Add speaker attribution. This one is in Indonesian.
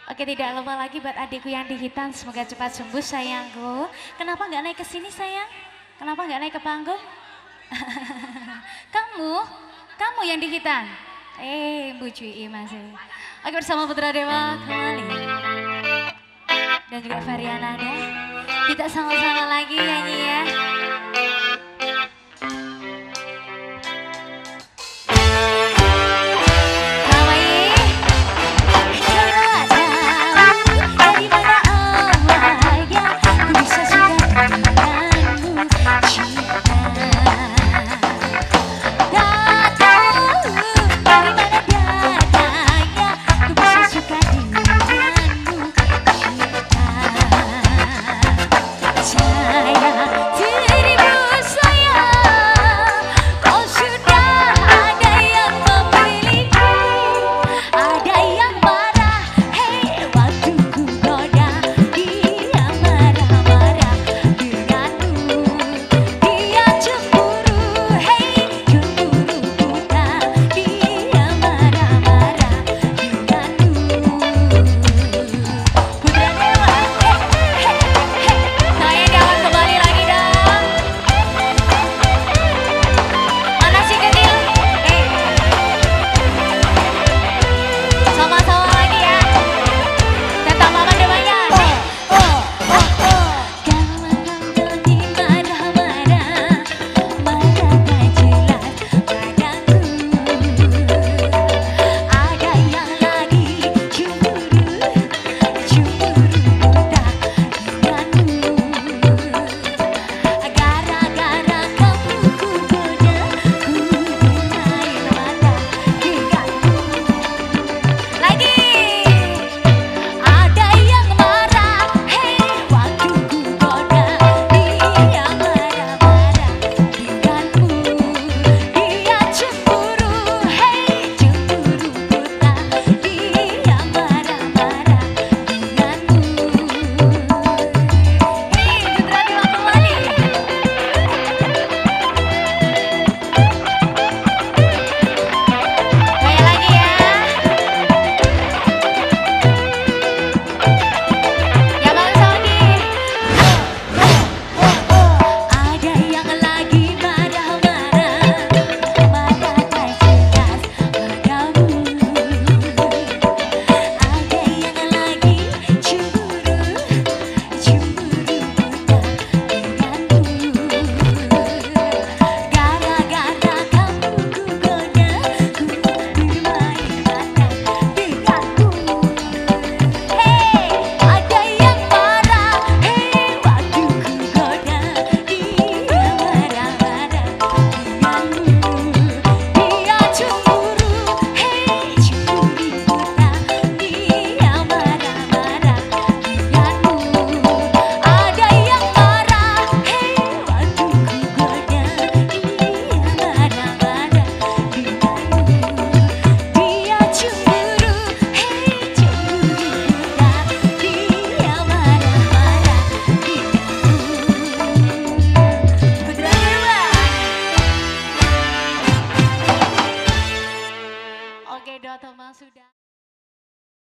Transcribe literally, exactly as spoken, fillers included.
Speaker 1: Oke, tidak lupa lagi buat adikku yang di hitam, semoga cepat sembuh sayangku. Kenapa nggak naik ke sini sayang? Kenapa nggak naik ke panggung? Kamu, kamu yang di hitam. Eh, Bu Cui masih. Oke, bersama Putra Dewa kembali. Dan juga Varianada. Kita sama-sama lagi nyanyi ya.